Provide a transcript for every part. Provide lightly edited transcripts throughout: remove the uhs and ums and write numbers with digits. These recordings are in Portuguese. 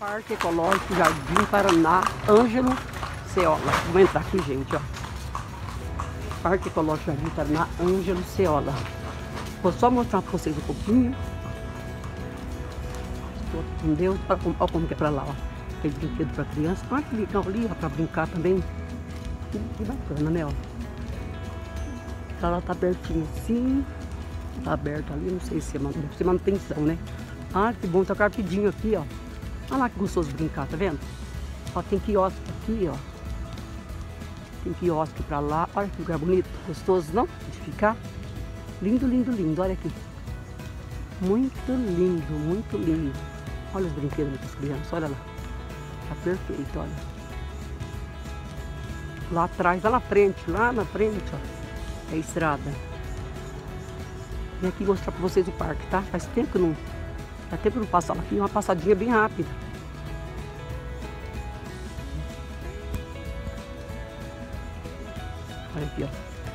Parque Ecológico Jardim Paraná, Ângelo Ceola. Vamos entrar aqui, gente, ó. Parque Ecológico Jardim Paraná, Ângelo Ceola. Vou só mostrar pra vocês um pouquinho. Com Deus, olha como que é pra lá, ó. Tem brinquedo pra criança. Olha que legal ali, ó, pra brincar também. Que bacana, né, ó. Ela tá abertinho assim. Tá aberto ali, não sei se deve ser manutenção, né? Ah, que bom, tá carpidinho aqui, ó. Olha lá que gostoso brincar, tá vendo? Ó, tem quiosque aqui, ó. Tem quiosque pra lá. Olha que lugar bonito, gostoso, não? De ficar. Lindo, lindo, lindo. Olha aqui. Muito lindo, muito lindo. Olha os brinquedos das crianças, olha lá. Tá perfeito, olha. Lá atrás, lá na frente, ó. É a estrada. Vim aqui mostrar pra vocês o parque, tá? Faz tempo que não... Faz tempo que não passava aqui, uma passadinha bem rápida. Olha aqui, ó.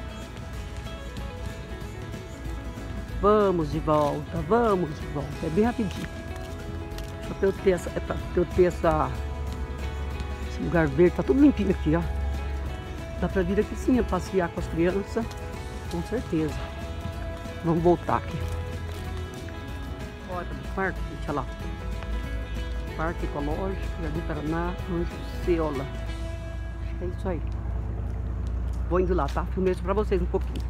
Vamos de volta, vamos de volta. É bem rapidinho. Só pra eu ter esse lugar verde, tá tudo limpinho aqui, ó. Dá pra vir aqui sim, passear com as crianças, com certeza. Vamos voltar aqui. Olha do parque, gente, olha lá. Parque Ecológico, Jardim Paraná, Ângelo Ceola. Acho que é isso aí. Vou indo lá, tá? Filmei isso pra vocês um pouquinho.